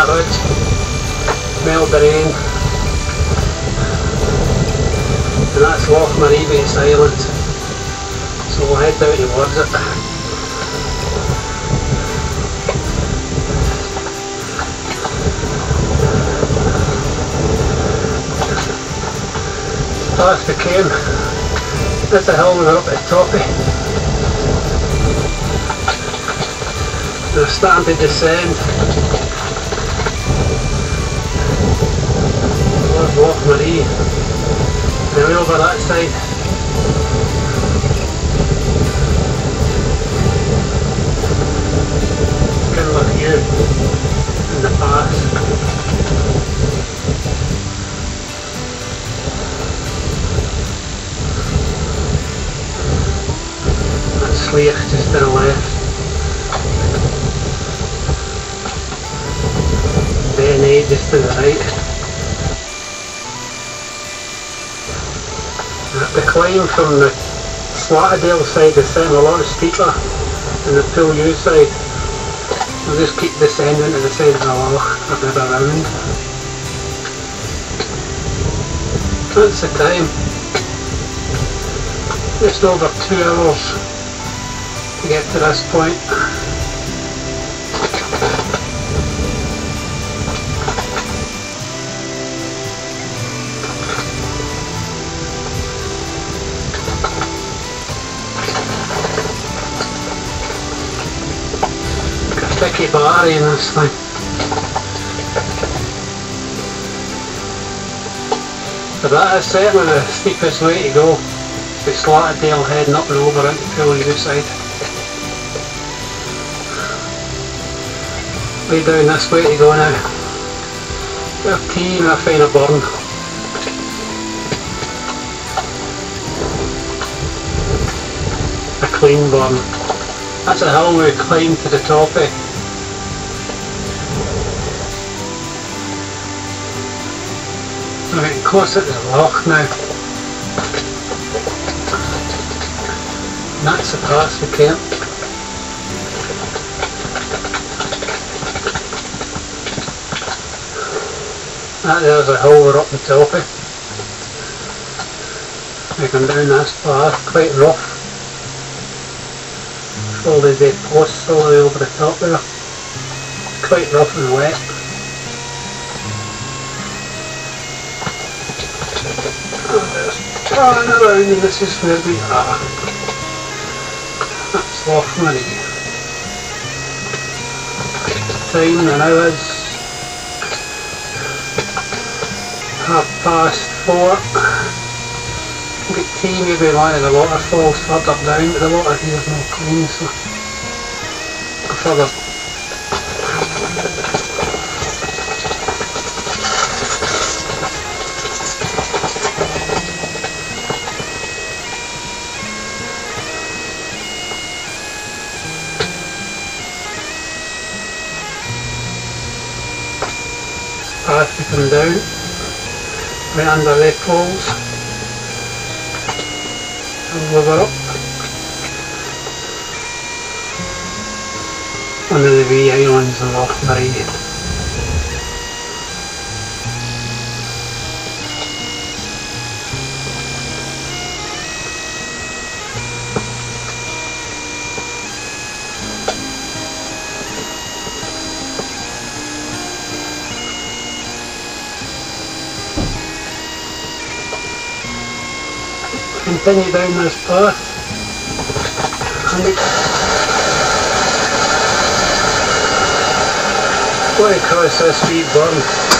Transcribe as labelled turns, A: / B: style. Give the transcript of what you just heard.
A: that ridge, melt the rain, and that's Loch Maree base island, so we'll head down towards it. Past the came, that's the hill we were up at Tollie. We're starting to descend towards Loch Maree, and way over that side. Good look at you in the pass. Slattadale just to the left. Then just to the right. The climb from the Slattadale side is setting a lot steeper than the Poolewe side. We'll just keep descending to the side of the loch a bit around. That's the time. Just over 2 hours to get to this point. Sticky battery in this thing. But that is certainly the steepest way to go. The Slattadale heading up and over into Poolewe side. Way down this way to go now. Bit of tea and a finer burn. A clean burn. That's a hill we climbed to the top of. We're getting closer to the loch now. And that's the pass we came. That there's a hill we're up the top of. We come down this path, quite rough. All the dead posts all the way over the top there. Quite rough and wet. Turn around and this is where we are. That's Loch Maree. Time now is 4:30. Get tea maybe one of the waterfalls further down, but the water here is not clean, so go further. Path we come down, right under the poles, and we're up one of the wee islands of Loch Maree. Continue down this path and go across this wee burn.